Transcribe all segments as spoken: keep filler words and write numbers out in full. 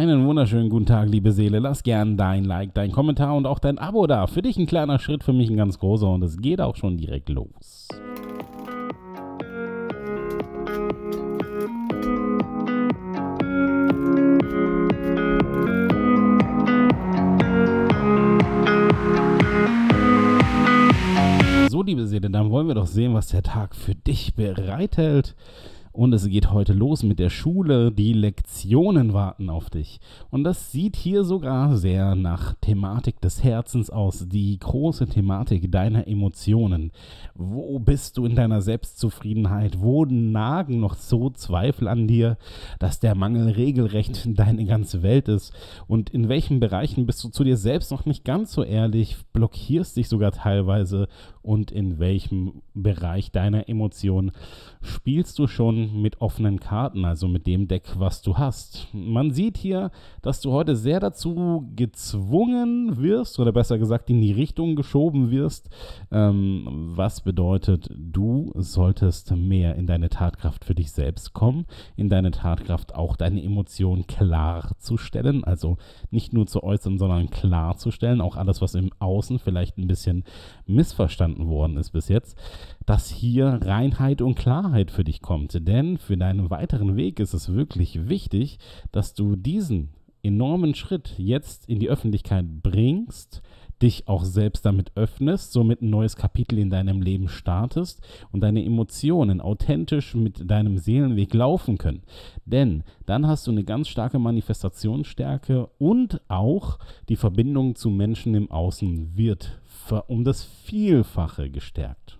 Einen wunderschönen guten Tag, liebe Seele. Lass gern dein Like, dein Kommentar und auch dein Abo da. Für dich ein kleiner Schritt, für mich ein ganz großer und es geht auch schon direkt los. So, liebe Seele, dann wollen wir doch sehen, was der Tag für dich bereithält. Und es geht heute los mit der Schule. Die Lektionen warten auf dich. Und das sieht hier sogar sehr nach Thematik des Herzens aus. Die große Thematik deiner Emotionen. Wo bist du in deiner Selbstzufriedenheit? Wo nagen noch so Zweifel an dir, dass der Mangel regelrecht deine ganze Welt ist? Und in welchen Bereichen bist du zu dir selbst noch nicht ganz so ehrlich, blockierst dich sogar teilweise? Und in welchem Bereich deiner Emotionen spielst du schon mit offenen Karten, also mit dem Deck, was du hast? Man sieht hier, dass du heute sehr dazu gezwungen wirst, oder besser gesagt in die Richtung geschoben wirst, ähm, was bedeutet, du solltest mehr in deine Tatkraft für dich selbst kommen, in deine Tatkraft auch deine Emotionen klarzustellen, also nicht nur zu äußern, sondern klarzustellen, auch alles, was im Außen vielleicht ein bisschen missverstanden worden ist bis jetzt, dass hier Reinheit und Klarheit für dich kommt. Denn für deinen weiteren Weg ist es wirklich wichtig, dass du diesen enormen Schritt jetzt in die Öffentlichkeit bringst, dich auch selbst damit öffnest, somit ein neues Kapitel in deinem Leben startest und deine Emotionen authentisch mit deinem Seelenweg laufen können. Denn dann hast du eine ganz starke Manifestationsstärke und auch die Verbindung zu Menschen im Außen wird um das Vielfache gestärkt.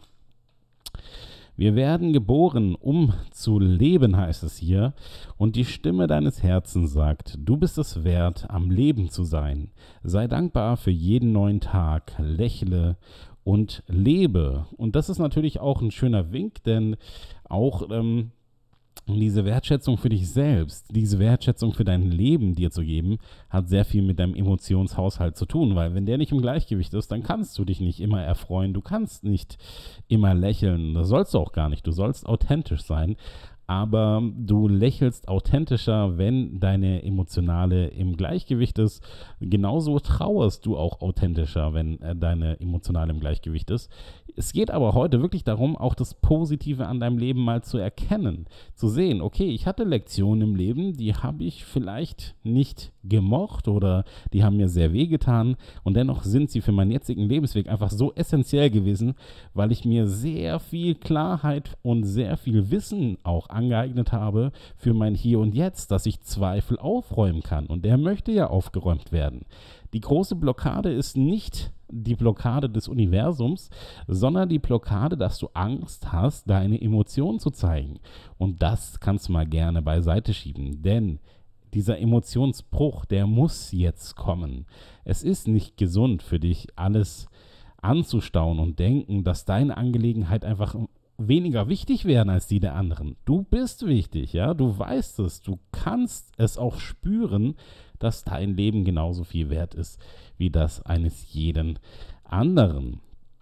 Wir werden geboren, um zu leben, heißt es hier. Und die Stimme deines Herzens sagt, du bist es wert, am Leben zu sein. Sei dankbar für jeden neuen Tag, lächle und lebe. Und das ist natürlich auch ein schöner Wink, denn auch ähm, diese Wertschätzung für dich selbst, diese Wertschätzung für dein Leben dir zu geben, hat sehr viel mit deinem Emotionshaushalt zu tun, weil wenn der nicht im Gleichgewicht ist, dann kannst du dich nicht immer erfreuen, du kannst nicht immer lächeln, das sollst du auch gar nicht, du sollst authentisch sein, aber du lächelst authentischer, wenn deine Emotionale im Gleichgewicht ist. Genauso trauerst du auch authentischer, wenn äh, deine Emotionale im Gleichgewicht ist. Es geht aber heute wirklich darum, auch das Positive an deinem Leben mal zu erkennen, zu sehen, okay, ich hatte Lektionen im Leben, die habe ich vielleicht nicht gemocht oder die haben mir sehr wehgetan und dennoch sind sie für meinen jetzigen Lebensweg einfach so essentiell gewesen, weil ich mir sehr viel Klarheit und sehr viel Wissen auch angeeignet habe für mein Hier und Jetzt, dass ich Zweifel aufräumen kann und der möchte ja aufgeräumt werden. Die große Blockade ist nicht die Blockade des Universums, sondern die Blockade, dass du Angst hast, deine Emotionen zu zeigen. Und das kannst du mal gerne beiseite schieben, denn dieser Emotionsbruch, der muss jetzt kommen. Es ist nicht gesund für dich, alles anzustauen und denken, dass deine Angelegenheit einfach weniger wichtig werden als die der anderen. Du bist wichtig, ja, du weißt es, du kannst es auch spüren, dass dein Leben genauso viel wert ist wie das eines jeden anderen.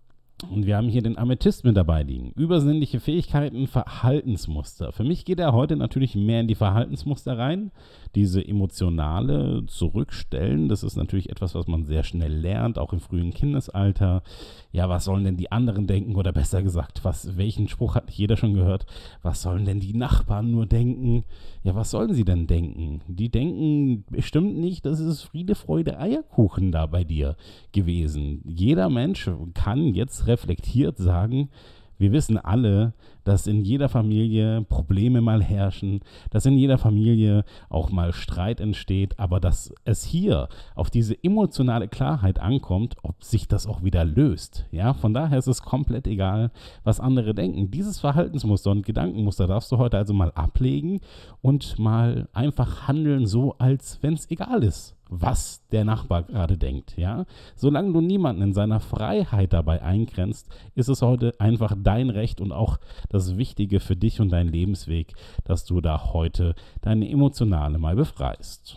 Und wir haben hier den Amethyst mit dabei liegen. Übersinnliche Fähigkeiten, Verhaltensmuster. Für mich geht er heute natürlich mehr in die Verhaltensmuster rein. Diese emotionale Zurückstellen, das ist natürlich etwas, was man sehr schnell lernt, auch im frühen Kindesalter. Ja, was sollen denn die anderen denken? Oder besser gesagt, was, welchen Spruch hat nicht jeder schon gehört? Was sollen denn die Nachbarn nur denken? Ja, was sollen sie denn denken? Die denken bestimmt nicht, das ist Friede, Freude, Eierkuchen da bei dir gewesen. Jeder Mensch kann jetzt reflektiert sagen, wir wissen alle, dass in jeder Familie Probleme mal herrschen, dass in jeder Familie auch mal Streit entsteht, aber dass es hier auf diese emotionale Klarheit ankommt, ob sich das auch wieder löst. Ja, von daher ist es komplett egal, was andere denken. Dieses Verhaltensmuster und Gedankenmuster darfst du heute also mal ablegen und mal einfach handeln, so als wenn es egal ist, was der Nachbar gerade denkt, ja. Solange du niemanden in seiner Freiheit dabei eingrenzt, ist es heute einfach dein Recht und auch das Wichtige für dich und deinen Lebensweg, dass du da heute deine Emotionale mal befreist.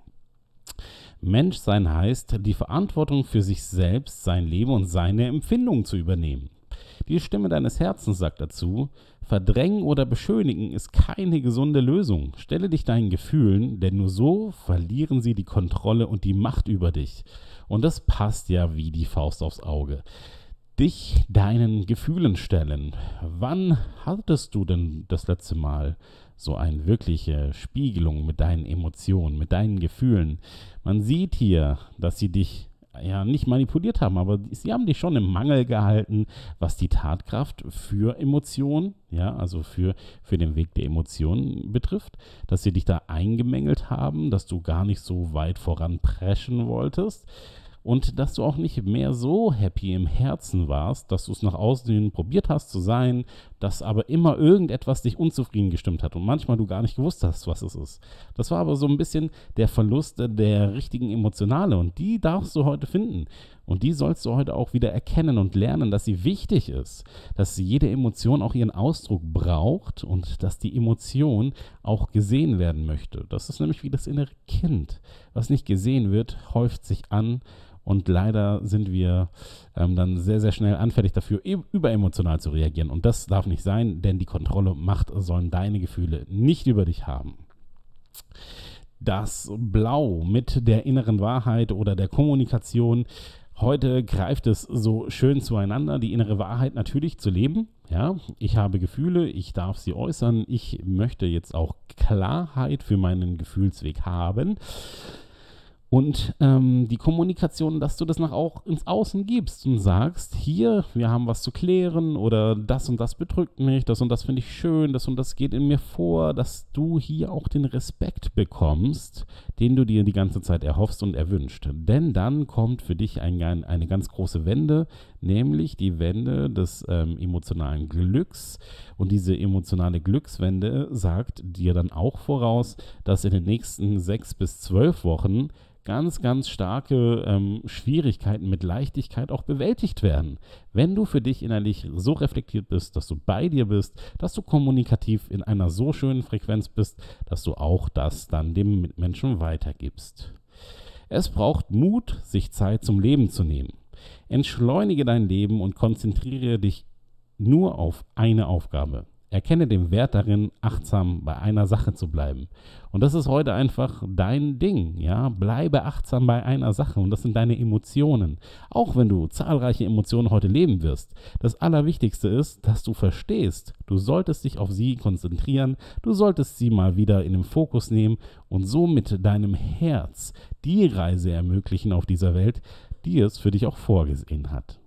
Menschsein heißt, die Verantwortung für sich selbst, sein Leben und seine Empfindungen zu übernehmen. Die Stimme deines Herzens sagt dazu, Verdrängen oder beschönigen ist keine gesunde Lösung. Stelle dich deinen Gefühlen, denn nur so verlieren sie die Kontrolle und die Macht über dich. Und das passt ja wie die Faust aufs Auge. Dich deinen Gefühlen stellen. Wann hattest du denn das letzte Mal so eine wirkliche Spiegelung mit deinen Emotionen, mit deinen Gefühlen? Man sieht hier, dass sie dich ja nicht manipuliert haben, aber sie haben dich schon im Mangel gehalten, was die Tatkraft für Emotionen, ja, also für, für den Weg der Emotionen betrifft, dass sie dich da eingemängelt haben, dass du gar nicht so weit voranpreschen wolltest. Und dass du auch nicht mehr so happy im Herzen warst, dass du es nach außen hin probiert hast zu sein, dass aber immer irgendetwas dich unzufrieden gestimmt hat und manchmal du gar nicht gewusst hast, was es ist. Das war aber so ein bisschen der Verlust der richtigen Emotionale und die darfst du heute finden. Und die sollst du heute auch wieder erkennen und lernen, dass sie wichtig ist, dass jede Emotion auch ihren Ausdruck braucht und dass die Emotion auch gesehen werden möchte. Das ist nämlich wie das innere Kind. Was nicht gesehen wird, häuft sich an. Und leider sind wir ähm, dann sehr, sehr schnell anfällig dafür, e- überemotional zu reagieren. Und das darf nicht sein, denn die Kontrolle und Macht sollen deine Gefühle nicht über dich haben. Das Blau mit der inneren Wahrheit oder der Kommunikation. Heute greift es so schön zueinander, die innere Wahrheit natürlich zu leben. Ja, ich habe Gefühle, ich darf sie äußern. Ich möchte jetzt auch Klarheit für meinen Gefühlsweg haben. Und ähm, die Kommunikation, dass du das nach auch ins Außen gibst und sagst, hier, wir haben was zu klären oder das und das bedrückt mich, das und das finde ich schön, das und das geht in mir vor, dass du hier auch den Respekt bekommst, den du dir die ganze Zeit erhoffst und erwünscht. Denn dann kommt für dich ein, ein, eine ganz große Wende, nämlich die Wende des ähm, emotionalen Glücks. Und diese emotionale Glückswende sagt dir dann auch voraus, dass in den nächsten sechs bis zwölf Wochen ganz, ganz starke ähm, Schwierigkeiten mit Leichtigkeit auch bewältigt werden. Wenn du für dich innerlich so reflektiert bist, dass du bei dir bist, dass du kommunikativ in einer so schönen Frequenz bist, dass du auch das dann dem Mitmenschen weitergibst. Es braucht Mut, sich Zeit zum Leben zu nehmen. Entschleunige dein Leben und konzentriere dich nur auf eine Aufgabe. Erkenne den Wert darin, achtsam bei einer Sache zu bleiben. Und das ist heute einfach dein Ding, ja. Bleibe achtsam bei einer Sache und das sind deine Emotionen. Auch wenn du zahlreiche Emotionen heute leben wirst. Das Allerwichtigste ist, dass du verstehst, du solltest dich auf sie konzentrieren, du solltest sie mal wieder in den Fokus nehmen und so mit deinem Herz die Reise ermöglichen auf dieser Welt, die es für dich auch vorgesehen hat.